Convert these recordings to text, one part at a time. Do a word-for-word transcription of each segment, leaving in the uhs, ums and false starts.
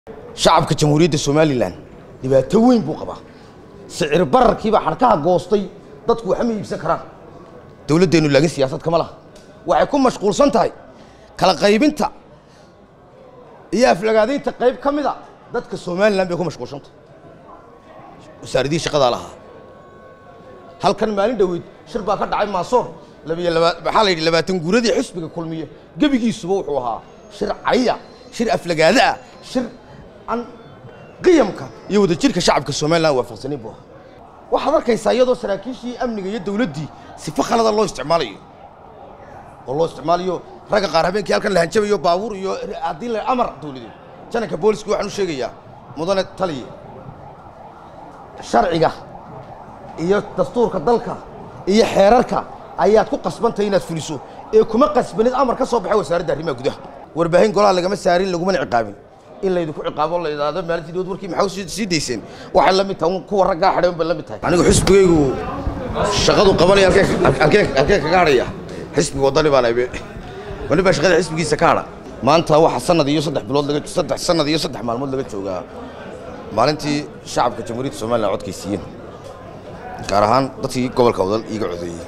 shacabka jamhuuriyadda Somaliland dhibaato weyn buu qabaa sicir bararkiiba xarkaha goostay dadku waxa ma iibsan karaan dawladdeenu laakiin siyaasad kama laha waxay ku mashquulsan tahay kala qaybinta iyo aflagaadaynta qayb kamida dadka Somaliland bay ku mashquulsan tahay wasaaradii shaqada laha halkan maalin dhaweyd shir baa ka dhacay maasoor labiyo waxa la yiri labaatan guuradii xisbiga kulmiye gabigiisuba wuxuu ahaa shir cayya shir aflagaada shir an qiyamka iyo wada jirka shacabka Somaliland waafaqsanay buu waxa arkaysaa iyadoo saraakiishii amniga iyo dawladdii si fakhalada loo isticmaalayo oo loo isticmaalayo raga qaar habeenkii halkan la hanjabayo baabuur iyo hadii la amar dawladeed janaka booliska waxaan u sheegayaa mudane taliye sharciga iyo dastuurka dalka iyo xeerarka ayaad ku qasbantay inaad fuliso ee kuma qasbanid amar ka soo baxay wasaaradda arrimaha gudaha warbaahin golaha lagama saarin laguma ciqaabin in laydu ku ciqaabo la yiraahdo maalintii dood warkii maxaa sii deyseen waxa la mid tahay kuwa ragga xidhan ba la mid tahay anigu xisbigaygu shaqadu qabanaya halkee halkee halkee ka gaaraya xisbiga wadani baan aybe wali ba shaqada xisbigiisa ka hada maanta waxa sanad iyo saddex bilood laga saddex sanad iyo saddex maalmood laga joogaa maalintii shacabka jamhuuriyadda Soomaaliland codkaysiin gaar ahaan dadkii gobolka wadal iiga codeeyay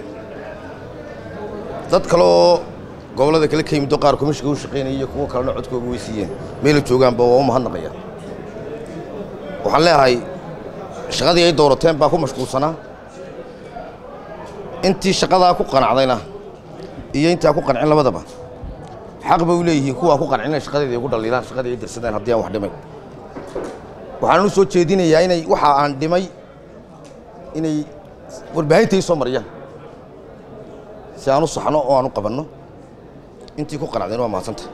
dad kale oo gobolada kale ka yimid qaar komishiga u shaqeynaya kuwa kale codkooda weysiiyeen meel joogaan ba waa u mahadnaqaya waxaan leeyahay shaqadii ay doorateen baa ku mashquulsanaa intii shaqada ku qanacdayna iyo intii ku qancin labadaba xaq bay u leeyihiin kuwa ku qancin shaqadeeda ugu dhaliilaan shaqadii ay dirsadeen hadii aan wax dhimay waxaan u soo jeedinayaa inay waxa aan dhimay inay warbaahinta soo mariyaan si aan u saxno oo aan u qabanno intii ku qanacdeen waa maasanta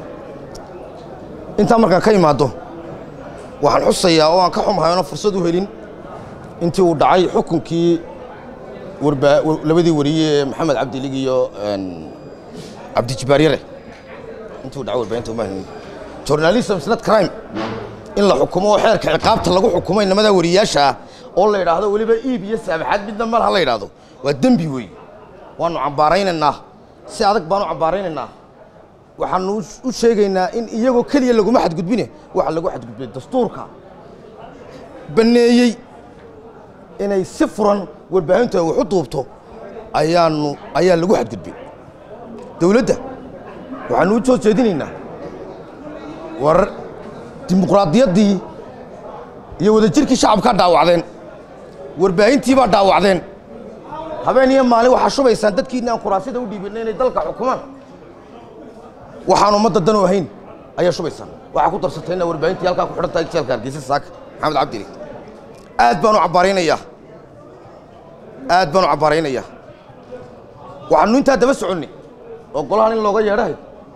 inta markaan ka imaado waxaan xusayaa oo aan ka xumahay oo fursad u helin intii uu dhacay xukunkii warba labadii wariye Maxamed Cabdi Ligi iyo Cabdi Jibaariyare intii uu dhacay warbaahinta uma helin journalism is not crime in la xukumo xeerka ciqaabta lagu xukumay nimada wariyaasha oo la yiraahdo waliba iib iyo saabaxad midna ma laha la yiraahdo waa dambi weey waanu cambaaraynaa si adag baanu cambaaraynaa waxaanu u sheegaynaa in iyagoo kaliya lagu ma xadgudbine waxa lagu xadgudbay dastuurka baneeyay inay si furan warbaahinta wax u duubto ayaanu ayaa lagu xadgudbay dawladda waxaanu u soo jeedinaynaa war dimuqraadiyadii iyo wada jirkii shacabka dhaawacdeen warbaahintii baa dhaawacdeen habeen iyo maalin waxa shubaysan dadkiina aan kuraasida u dhiibinay inay dalka xukumaan waxaan umada dan u ahayn ayaa shubaysan waxa ku darsatayna warbaahintii halka ku xidhantahay jeelka Hargeysa saak Maxamed Cabdi Ligi aad baan u cabaaraynayaa aad baan u cabaaraynayaa waxaanu inta daba soconay oo golahan in looga yeedhay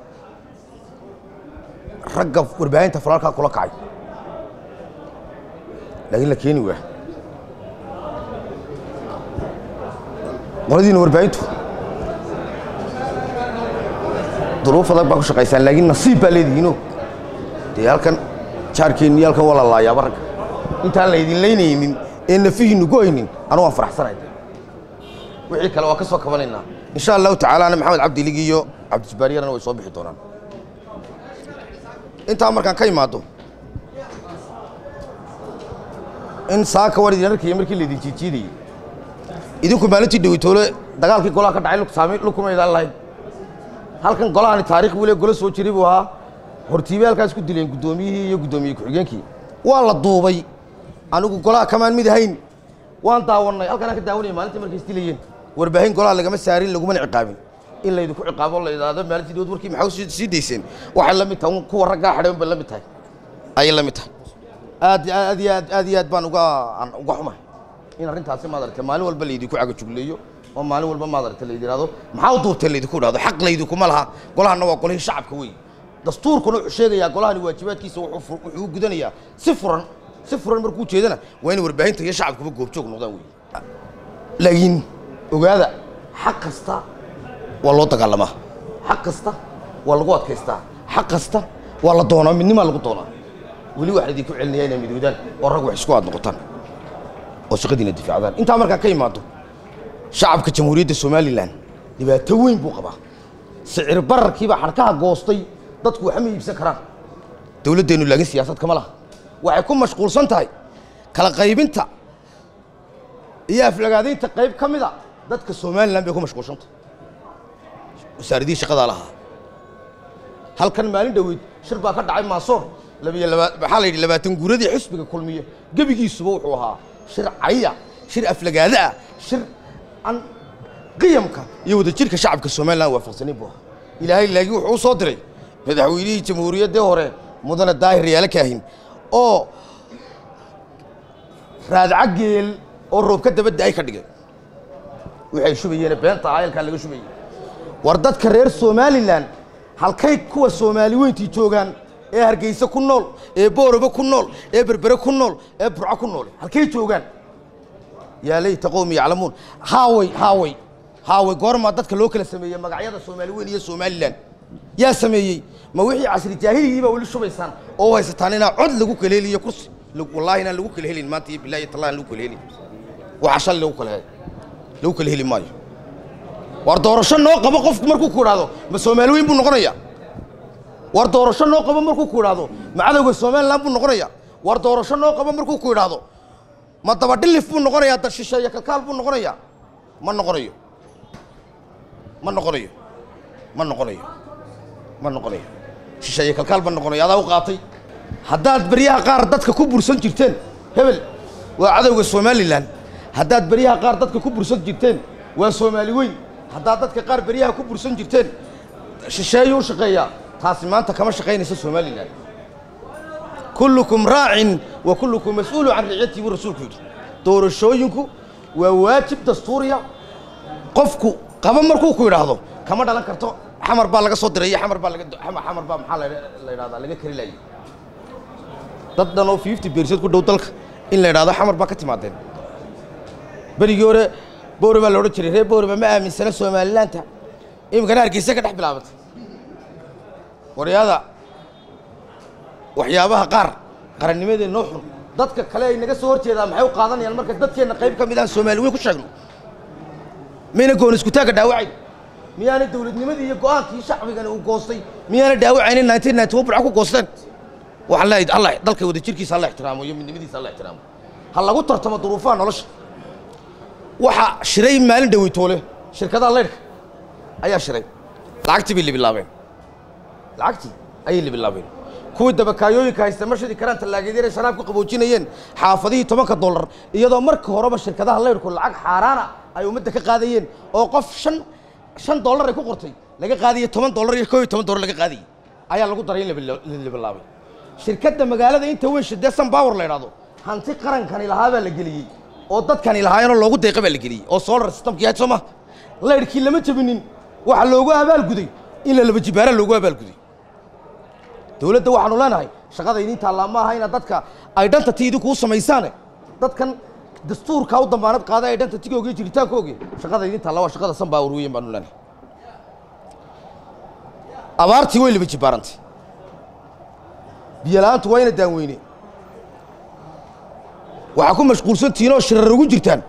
ragga warbaahinta falaalka kula kacay laakiin la keeni waa ولدين وربعيته ظروف هذا باكو شقيسان لكن نصيب بالدينو ديال كان شاركين ديال كان والله يا برك انت اللي يدين لينين ان فيه نقوينين انا وافرح سنه وحي كلا waa ka soo kabanayna insha Allah ta'ala ana Maxamed Cabdi Ligi iyo Cabdi Jibaariyana way soo bixi doonaan inta markaan ka imaado in saaka warid yarkii markii la idin jiijiyay idinku maalintii dhawitoole dagaalkii golaha ka dhacay lug saamay lug kuma idaan lahayn halkan golahan taariikh wile gola soo jiray buu ahaa hortiibay halkaas ku dileen gudoomiyihii iyo gudoomiye ku-xigeenkii waa la duubay anigu golaha kamaan mid ahayn waan daawanay halkan ka daawanay maalintii markay istilayeen warbaahin golaha lagama saarin laguma ciqaabin in la idinku ciqaabo la yiraahdo maalintii dood warkii maxaa sii deyseen waxa la mid tahay kuwa ragga xidhan ba la mid tahay ay la mid tahay aad aad aad aad baan uga uga xumahay in arintaasi maadarka maalin walba leeydi ku caga jugleeyo oo maalin walba maadarka leeydi raado maxaa u duubtay leeydi ku raado xaq leeydi kuma laha golahana waa golihii shacabka weey dastuurkuna wuxuu sheegayaa golahani waajibaadkiisa wuxuu wuxuu gudanayaa si furan si furan markuu jeedana waa in warbaahinta iyo shacabkuba goob joog noqdaan weey laakiin ogaada xaq kasta waa loo dagaalamaa xaq kasta waa lagu adkaystaa xaq kasta waa la doonaa midnimo lagu doonaa wali waxa idinku celinaya inay midoodaan oo rag wax isku aad noqotaan oo shaqadiina difaacdaan inta markaa ka imaado shacabka jamhuuriyadda Somaliland dhibaato weyn buu qabaa sicir bararkiiba xarkaha goostay dadku waxa ma iibsan karaan dawladdeenu laakiin siyaasad kama laha waxay ku mashquulsan tahay kala qaybinta iyo aflagaadaynta qayb ka mid a dadka Soomaaliland bay ku mashquulsan tahay wasaaradii shaqada lahaa halkan maalin dhaweyd shir baa ka dhacay Maasoor labiyo waxa la yidhi labaatan guuradii xisbiga kulmiye gabigiisuba wuxuu ahaa shir caya shir aflagaada shir an qiyamka iyo wadajirka shacabka Soomaaliland waafaqsanay buu ilaahay laakiin wuxuu soo diray madaxweynihii jamhuuriyadda hore mudane daahir yaala kaahin oo raadca geel oo roobka dabadda ay ka dhigay waxay shubayeen beenta aayalka laga shubayay war dadka reer Soomaaliland halkay kuwa Soomaali weyntii joogan ee Hargeysa ku nool ee Booraba ku nool ee Berbera ku nool ee Burco ku nool halkay joogan yaa leeyta qowmi yaclamuun haaway haaway haaway goorma dadka loo kala sameeyay magacyada Soomaali weyn iyo Somaliland yaa sameeyay ma wixii casri jaahiliga wali shubaysan oo haysataan ina cod lagu kala heliyo kursi wallahi ina lagu kala helin maanta billahi taala lagu kala helin waxa shal lagu kala lagu kala helin maayo war doorasho noo qabo qofku markuu ku raado ma Soomaali weyn buu noqonayaa war doorasho noo qabo markuu ku raado ma cadawga Soomaaliland buu noqonayaa war doorasho noo qabo markuu ku raado ma daba dhilif buu noqonayaa dad shisheeye kalkaal buu noqonayaa ma noqonayo ma noqonayo ma noqonayo ma noqonayo shisheeye kalkaal buu noqonayaa adaa u qaatay haddaad bariyaha qaar dadka ku bursan jirteen hebel waa cadawga Soomaaliland haddaad bariyaha qaar dadka ku bursan jirteen waa Soomaali weyn haddaad dadka qaar bariyaha ku bursan jirteen shisheeye u shaqeeya taasi maanta kama shaqeynayso Soomaaliland kullukum raa'in wa kullukum mas'uulun 'an ra'iyatihi wa rasuulku doorashooyinku waa waajib dastuuriya qofku qaba markuu ku yiraahdo kama dhalan karto xamar baa laga soo diray xamar baa laga xamar baa maxaa la yiraahdaa laga kari laayay dad dhan oo fifty percent ku dhow dalka in la yiraahdo xamar baa ka timaadeen barigii hore Booraba la oran jiray reer Booraba ma aaminsana Soomaaliland imkan Hargeysa ka dhex bilaabatay wariyada waxyaabaha qaar qarannimadii noo xun dadka kale ay naga soo horjeedaan maxay u qaadanayaan marka dadkeena qayb ka mid ah Soomaali weyn ku sheegno meena goon isku taaga dhaawacay miyaana dawladnimadii iyo go'aankii shacbigan uu goostay miyaana dhaawacaynin nineteen ninety-one burco ku goosteen waxa la yidhi Allah dalka wada jirkiisa Allah ixtiraamo iyo midnimadiisa Allah ixtiraamo hal lagu tartamo duruufaha nolosha waxa shiray maalin dhaweytoole shirkadaha leedka ayaa shiray lacagtii bii bilaabeen lacagtii ayay bilaabeen kuwa dabakaayooyinka haysta marshadii karanta laageedina sharaabku qaboojinayeen xaafadihii tobanka dollar iyadoo marka horeba shirkadaha leedku lacag xaaraana ay umada ka qaadayeen oo qof shan shan dollar ay ku qortay laga qaadiyo toban dollar iyo koob iyo toban dollar laga qaadiyo ayaa lagu daray in la bilaabay shirkadda magaalada inta weyn shideesan power la yiraahdo hanti qarankani lahaa baa la geliyay oo dadkani lahaayeen loogu deeqay baa la geliyay oo solar systemkii aad Soomaa leedkii lama jabinin waxa loogu abaal guday in la laba jibaara loogu abaal guday dawladda waxaanu leenahay shaqada idin taala ma aha in dadka ay dhanta tiidu ku sameeysan dadkan dastuurka u dambaanad qaada ay dhanta tigooga jiritaankooga shaqada idin taala waa shaqada san baa urweeyeen baanu leenahay abaartii way laba jibaarantay biyalaantu waa ina daaweyne waxa ku mashquulsan tiino shirar ugu jirtaan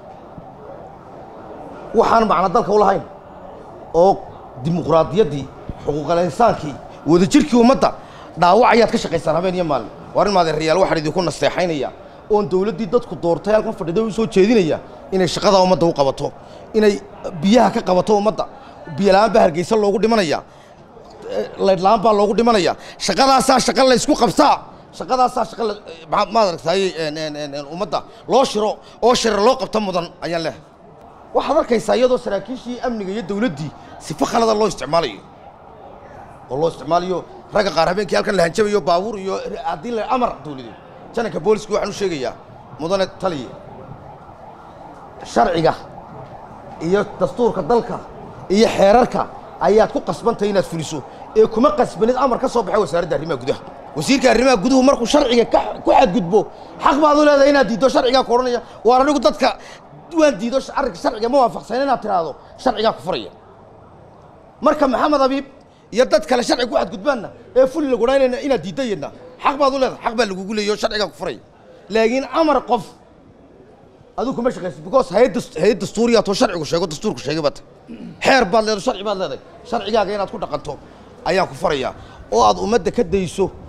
waxaan macna dalka u lahayn oo dimuqraadiyadii xuquuqul insaankii wada jirkii umada dhaawac ayaad ka shaqeysaan habeen iyo maalin warin maad riyaal waxa idinku nasteexaynaya oo dawladii dadku doortay halkan fadhido u soo jeedinaya inay shaqada umada u qabato inay biyaha ka qabato umada biyalaan baa Hargeysa loogu dhimanaya leedlaan baa loogu dhimanaya shaqadaas shaqa la isku qabsaa shaqadaas shaqa ma aragtay umada loo shiro oo shir loo qabto mudan ayaan leh waxa arkaysaa iyadoo saraakiishii amniga iyo dawladii si fakhalada loo isticmaalayo oo loo isticmaalayo raga qaar habeenkii halkan la hanjabayo baabuur iyo hadii la amar dawladeed janaka booliska waxaan u sheegayaa mudane taliye sharciga iyo dastuurka dalka iyo xeerarka ayaad ku qasbantay inaad fuliso ee kuma qasbanid amar ka soo baxay wasaaradda arrimaha gudaha wasiirka arrimaha guduhu markuu sharciga ku xadgudbo xaq baad u leedahay inaad diido sharciga koranaya waa anigu dadka waan diido sharciga ma waafaqsan inaad tiraado sharciga ku furaya marka maxamed abiib iyo dad kale sharci ku xadgudbaana ee fuli lagu raynayna inaad diidayna xaq baad u leedahay xaq baa lagu guleeyo sharciga ku furay laakiin amar qof adigu kuma shaqeysid because hay'ad hay'ad dastuuriya to sharcigu sheego dastuurku sheegay bad xeer baad leedahay sharci baad leedahay sharcigaaga inaad ku dhaqanto ayaa ku faraya oo aad umada ka dayso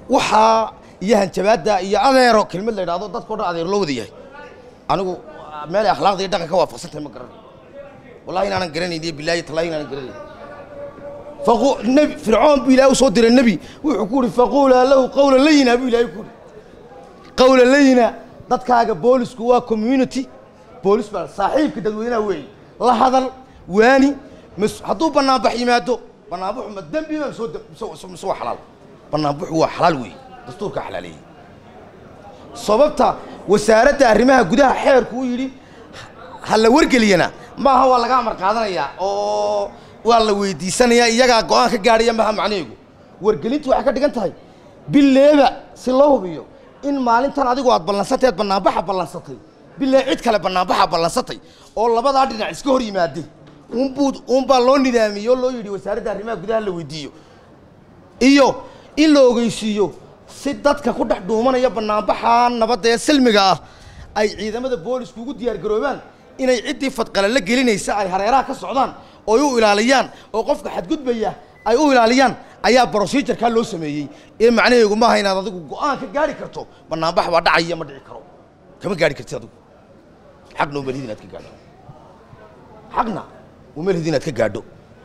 waxaa iyo hanjabaadda iyo adeero kelmad la yidhaahdo dadkao dhan adeer loo wada yahay anigu meel akhlaaqda iyo dhaqanka waafaqsantahay ma garanayo wallahi inaanan garanayni bilaahi talaahi inaanan garanayn faqu nabi fircoon buu ilaahay u soo diray nabi wuxuu ku yidhi faquulaa lahu qawlan layina buu ilaahay ku yidhi qawlan layina dadkaaga boolisku waa community boolis baa saaxiibka dadweynaha weeye la hadal waani hadduu banaanbax yimaado banaanbaxu ma dembi ma soo mise waa xalaal banaanbaxu waa xalaal weeye dastuurka xalaaleeyey sababta wasaaradda arrimaha gudaha xeerku uu yidhi ha la wargeliyana maaha waa laga amar qaadanayaa oo waa la weydiisanayaa iyagaa go-aan ka gaadhaya maaha macnaheegu wargelintu waxay ka dhigan tahay bileeba si loo hubiyo in maalintan adigu aad ballansatay aad banaanbaxa ballansatay bilee cid kale banaanbaxa ballansatay oo labadaa dhinac iska hor yimaadeen unbuu unbaa loo nidaamiyey oo loo yidhi wasaaradda arrimaha gudaha la weydiiyo iyo in la ogeysiiyo si dadka ku dhex dhuumanaya banaanbaxa nabadda ee silmiga ah ay ciidamada boolisku ugu diyaar garoobaan inay ciddii fadqala la gelinaysa ay hareeraha ka socdaan oo u ilaaliyaan oo qofka xadgudbaya ay u ilaaliyaan ayaa procedure-ka loo sameeyey ee macnaheedu maaha inaad adigu go-aan ka gaari karto banaanbax waa dhacaya ma dhici karo kama gaari kartid adigu xaqna uma lihid inaad ka gaadho xaqna uma lihid inaad ka gaadho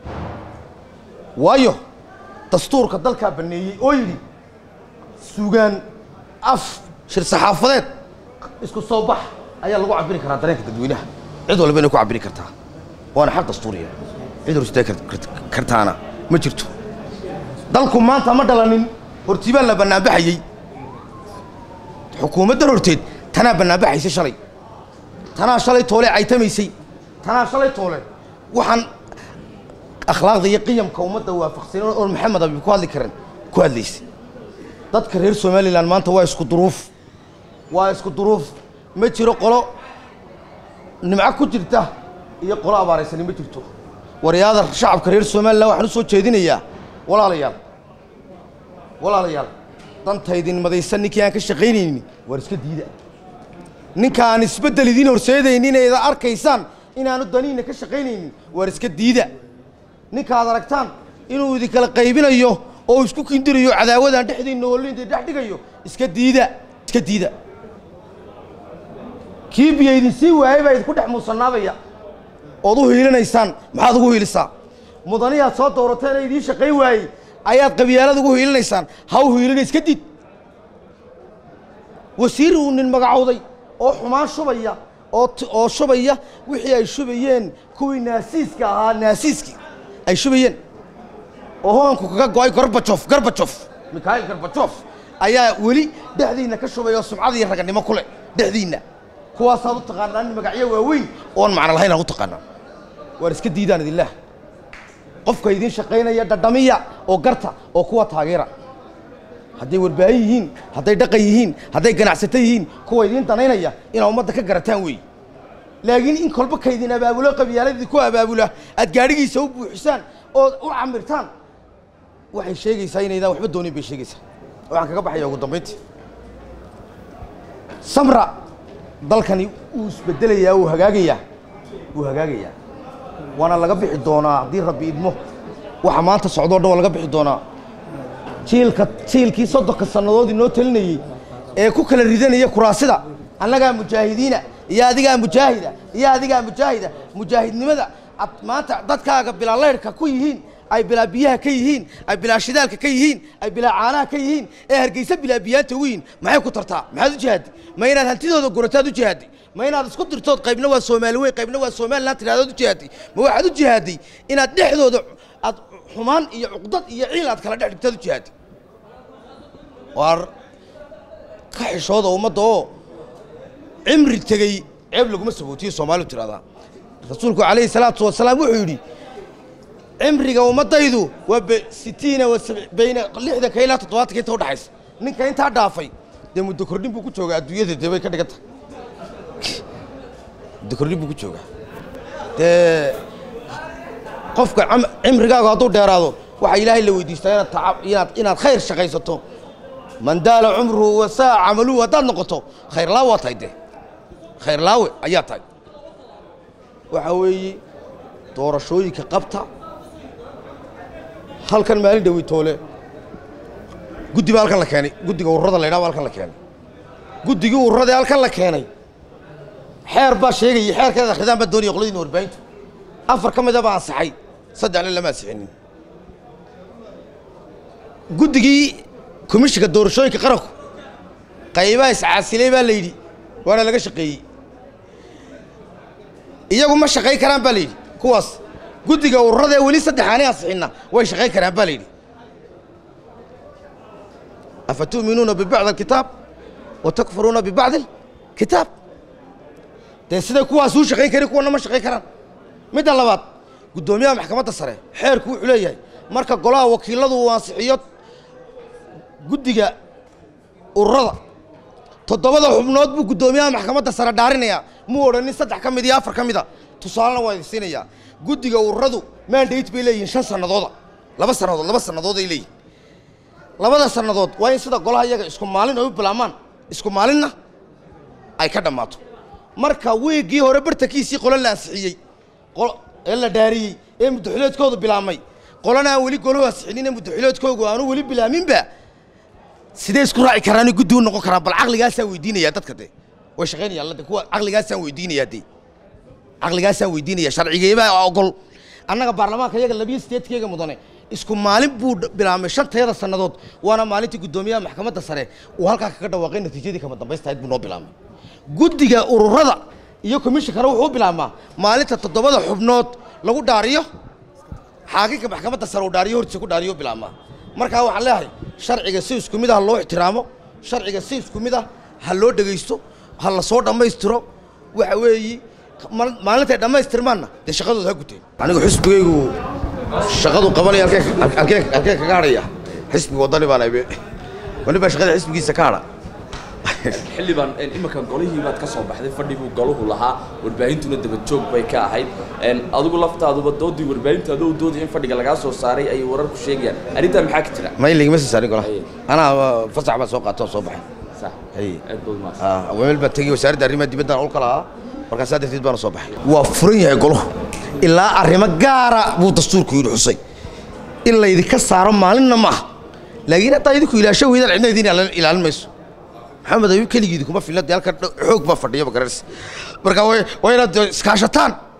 waayo dastuurka dalkaa baneeyey oo yidhi sugaan af shir saxaafadeed isku soo bax ayaa lagu cabiri karaa dareenka dadweynaha cid walba inay ku cabiri kartaa waana xaq dastuuriya cid horstay kartaana ma jirto dalku maanta ma dhalanin hortibaan la banaanbaxayey xukuumadda horteed tanaa banaanbaxaysay shalay tanaa shalay toole caytamaysay tanaa shalay toole waxaan akhlaaqda iyo qiyamka ummadda waafaqsan oo maxamed abi ku hadli karan ku hadlaysay dadka reer Soomaaliland maanta waa isku duruuf waa isku duruuf ma jiro qolo nimco ku jirta iyo qolo abaaraysan ma jirto waryaada shacabka reer Soomaaliland waxaan u soo jeedinayaa walaalayaal walaalayaal dantaydin madaysan ninkii aan ka shaqaynaynin war iska diida ninka aan isbedel idin horseedaynin inaad arkaysaan inaanu daniina ka shaqaynaynin war iska diida ninka aad aragtaan inuu idin kala qaybinayo oo isku kindirayo cadaawadan dhexdiina oo liinta dhex dhigayo iska diida iska diida kii biyeedin si waayay baa idinku dhex muusanaabaya oo u hiilinaysaan maxaad ugu hiilisaa mudaniyaad soo doorateen ay idin shaqay waayay ayaad qabyaalada ugu hiilinaysaan ha u hiilina iska did wasiir uu nin magacowday oo xumaan shubaya oo oo shubaya wixii ay shubayeen kuwii naasiiska ahaa naasiiski ay shubayeen oo hoonku kaga go'ay Gorbachev Gorbachev Mikhail Gorbachev ayaa weli dhexdiina ka shubaya sumcadii raganimo kule dhexdiina kuwaas aad u taqaanaan magacyo waaweyn oo macna lahayn aad u taqaanaan war iska diidaan idillah qofka idin shaqaynaya dhadhamiya oo garta oo kuwa taageera hadday warbaahin yihiin hadday dhaqan yihiin hadday ganacsato yihiin kuwa idin danaynaya in ummadda ka garataan weey laakiin in kolba kaydin abaabulo qabyaaladii ku abaabula aad gaarigiisa u buuxisaan oo u camirtaan waxay sheegaysaa inaydan waxba doonin bay sheegaysaa waxaan kaga baxayaa ugu dambeyntii samra dalkani uu isbedelayaa uu hagaagayaa uu hagaagayaa waana laga bixi doonaa haddii rabbi idmo waxa maanta socdoo dhan waa laga bixi doonaa jiilka jiilkii soddonka sannadood inoo talinayey ee ku kala ridanaya kuraasida annagaa mujaahidiina iyo adigaa mujaahida iyo adigaa mujaahida mujaahidnimada ad maanta dadkaaga bilaa leyrhka ku yihiin ay bilaa biyaha ka yihiin ay bilaa shidaalka ka yihiin ay bilaa caanaha ka yihiin ee hargeysa bilaa biyaanta ugu yihiin maxay ku tartaa maxaad u jihaadday ma inaad hantidooda gurataad u jihaadday ma inaad isku dirtood qaybna waa Soomaali weyn qaybna waa Soomaaliland tiraahdood u jihaadday ma waxaad u jihaadday inaad dhexdooda aad xumaan iyo cuqdad iyo ciil aad kala dhex dhigtaad u jihaadday war ka xishooda ummadda oo cimri tegay ceeb laguma sabootiyo Soomaalidu tiraahdaa rasuulku calayhi salaatu wasalaam wuxuu yidhi cimriga ummadaydu waa sittiin wa bayna lixdan ka ilaa toddobaatan inta u dhaxaysa ninka intaa dhaafay dee muddo kordhin buu ku joogaa adduunyada dee bay ka dhiganta muddo kordhin buu ku joogaa dee qofka cimrigaaga hadduu dheeraado waxaa ilaahay la weydiistaa inaad tacab inaad inaad khayr shaqaysato man daala cumruhu wa saa camaluhu haddaad noqoto khayr laawe waa tahay dee khayr laawe ayaa tahay waxa weeye doorashooyinka qabta halkan maalin dhawi toole guddi baa halkan la keenay guddiga ururada la yidhaha baa halkan la keenay guddigii ururada halkan la keenay xeer baa sheegayay xeerkeeda akhridaan baa doonaya qoladiina warbaahintu afar ka mid a baa ansaxay saddexna lama ansixinin guddigii komishiga doorashooyinka qaranku qaybaha iscaasilay baa la yidhi waana laga shaqeeyey iyagu ma shaqayn karaan baa la yidhi kuwaas guddiga ururada ee weli saddexaanay ansixinna way shaqayn karaan baa la yidhi afatu'minuuna bibacdi alkitaab wa takfuruuna bibacdi alkitaab dee siday kuwaas u shaqayn karin kuwana ma shaqayn karaan midda labaad guddoomiyaha maxkamadda sare xeerku wuxuu leeyahay marka golaha wakiiladu uu ansixiyo guddiga ururada toddobada xubnood buu guddoomiyaha maxkamadda sare dhaarinayaa muu odhanin saddex ka mid iyo afar ka mida tusaalena waa idin siinayaa guddiga ururadu mandate bay leeyihiin shan sannadooda laba sannadood laba sannadood ay leeyihin labada sannadood waa in sida golaha iyaga isku maalin ay u bilaamaan isku maalinna ay ka dhammaato marka wiiggii hore bartankiisii qolo la ansixiyey ee la dhaariyey ee muddaxileedkoodu bilaabmay qolana aan weli goluhu ansixinin ee muddaxileedkoogu aanu weli bilaaminba sidee isku raaci karaan guddi u noqon karaan bal caqligaasaa weydiinayaa dadka dee way shaqaynayaan de kuwa caqligaasaan weydiinayaa dee caqligaasaan weydiinaya sharcigeebaa ogol annaga baarlamaanka iyaga labiyo sideedkeyga mudane isku maalin buu bilaabmay shanteeda sannadood waana maalintii guddoomiyaha maxkamadda sare uu halkaa kaga dhawaaqay natiijadii kama dambaystahayd buu noo bilaabmay guddiga ururada iyo komishinkana wuxuu bilaabmaa maalinta toddobada xubnood lagu dhaariyo xaakinka maxkamadda sare uu dhaariyo hortiisa ku dhaariyo bilaabmaa markaa waxaan leeyahay sharciga si isku mid ah loo ixtiraamo sharciga si isku mid ah ha loo dhegaysto ha la soo dhammaystiro waxa weeye maalintay dhammaystirmaanna dee shaqadooda ha guteen anigu xisbigaygu shaqadu qabanaya halkee halkee kaga hadhaya xisbiga waddani baan aybe wali baa shaqada xisbigiisa ka hadha xildhibaan iminka golihii baad ka soo baxday fadhiguu golahu lahaa warbaahintuna dabad joog bay ka ahayd adigu laftaaduba doodii warbaahinta adoo doodii in fadhiga lagaa soo saaray ay warar ku sheegayaan arrintaa maxaa ka jira may ligama sii saarin golaha anaa fasax baan soo qaato soo baxay sax hay aad baad maas ah weel baa tegay wasaaradda arrimaha dibadda ul kala markaas darteed baan soo baxay waa furan yahay golahu ilaa arrimo gaara buu dastuurku yidhi xusay in la idinka saaro maalinna maaha laakiin haddaa idinku ilaasho weydaan cidna idin ilaalin mayso محمد أيوب كلي جدكم ما في لاد يالك حوك ما فردي يا بكرس بركة وين وين iskaashataan